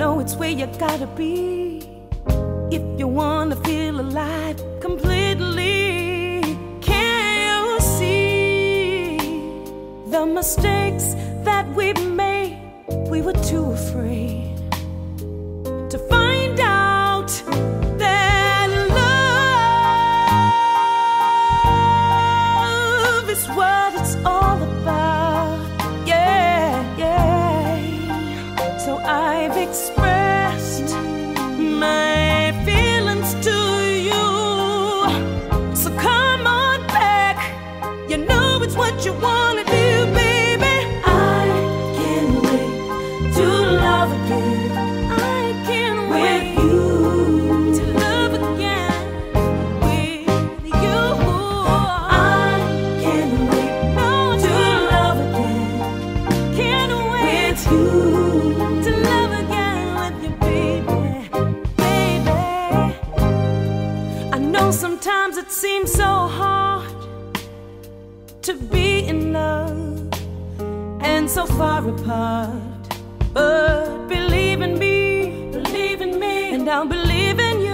know it's where you gotta be if you wanna feel alive completely. Can you see the mistakes that we made? We were too afraid to find out that love is what it's all about. Yeah, yeah. So I've expressed my feelings to you. So come on back. You know it's what you wanna do, baby. I can't wait to love again. I can't wait with you to love again with you. I can't wait to love again. Can't wait with you to love again with you, baby, baby. I know sometimes it seems so hard to be in love and so far apart, but believe in me, and I'll believe in you,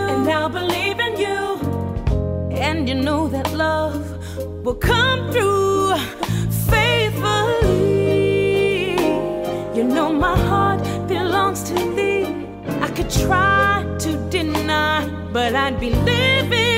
and you know that love will come through faithfully. You know my heart belongs to thee. I could try to deny, but I'd be living